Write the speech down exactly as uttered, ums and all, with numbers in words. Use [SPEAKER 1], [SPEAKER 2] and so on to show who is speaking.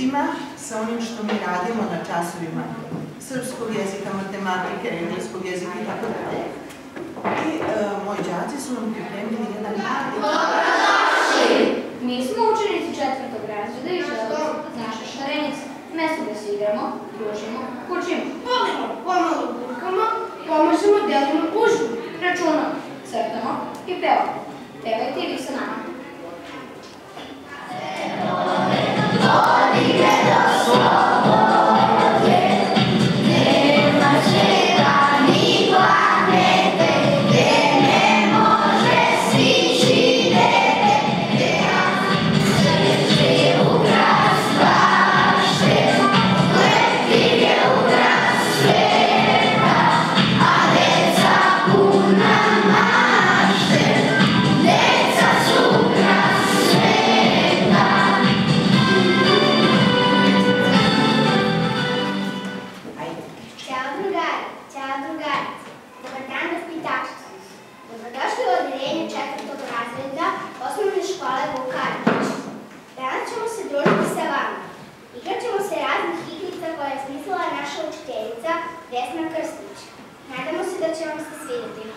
[SPEAKER 1] susretima sa onim što mi radimo na časovima srpskog jezika, matematike, engleskog jezika i tako dalje. I moji đaci su nam pripremili jedan mali...
[SPEAKER 2] Dobrodošli! Mi smo učenici četvrtog razreda i želimo naša šarenica. Mesto da se igramo, družimo, učimo, volimo, pomalo burkamo, pomažemo, delimo, užimo, računamo, crtamo i pevamo. Pevajte i vi sa nama. Dodige do slobode, nema čega ni planete, gde ne može stići dete, gde srce u gras vaše, leptir je u gras sveta, a deca puna mašte, deca su gras sveta.
[SPEAKER 3] Ćao drugari, ćao drugarice, dobar dan vaspitačice. Dobrodošli u odeljenje četvrtog razreda osnovne škole Vukanović. Danas ćemo se družiti sa vama. Igrat ćemo se raznih igrica koje je smislila naša učiteljica Vesna Krstić. Nadamo se da će vam se svidjeti.